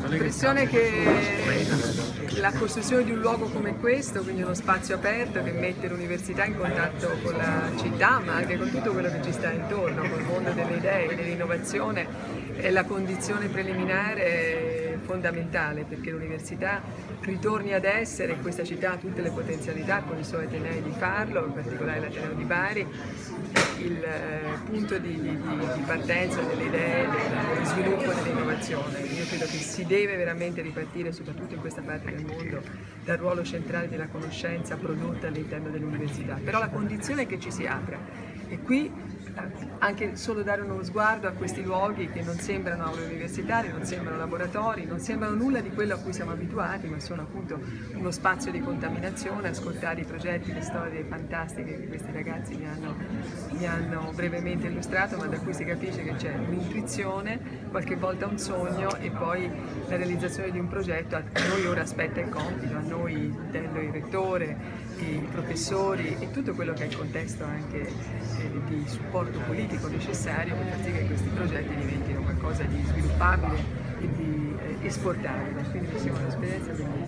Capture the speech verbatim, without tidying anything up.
l'impressione che la costruzione di un luogo come questo, quindi uno spazio aperto che mette l'università in contatto con la città, ma anche con tutto quello che ci sta intorno, col mondo delle idee, dell'innovazione, è la condizione preliminare fondamentale perché l'università ritorni ad essere, in questa città ha tutte le potenzialità con i suoi atenei di farlo, in particolare l'Ateneo di Bari, il punto di, di, di partenza delle idee, dello sviluppo e dell'innovazione. Io credo che si deve veramente ripartire, soprattutto in questa parte del mondo, dal ruolo centrale della conoscenza prodotta all'interno dell'università, però la condizione è che ci si apra e qui anche solo dare uno sguardo a questi luoghi che non sembrano aule universitarie, non sembrano laboratori, non sembrano nulla di quello a cui siamo abituati, ma sono appunto uno spazio di contaminazione, ascoltare i progetti, le storie fantastiche che questi ragazzi mi hanno, mi hanno brevemente illustrato, ma da cui si capisce che c'è un'intuizione, qualche volta un sogno e poi la realizzazione di un progetto. A noi ora aspetta il compito, a noi il rettore, i professori e tutto quello che è il contesto anche eh, di supporto politico necessario per far sì che questi progetti diventino qualcosa di sviluppabile e di eh, esportabile. Quindi sia un'esperienza bellissima.